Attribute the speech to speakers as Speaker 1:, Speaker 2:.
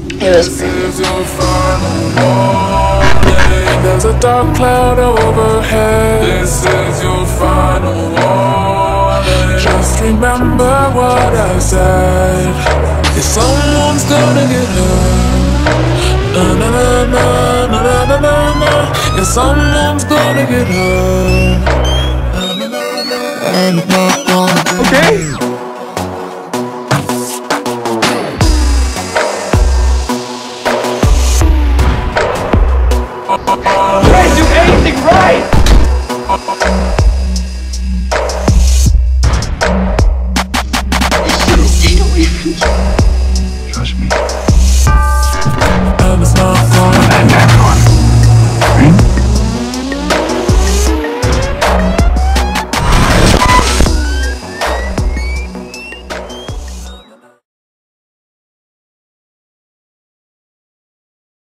Speaker 1: It was
Speaker 2: There's a dark cloud overhead. This is your final warning. Just remember what I said. If someone's gonna get hurt, na na na na na na na na na. If someone's gonna get hurt, na, na, na, na, na, na, na, na. Okay.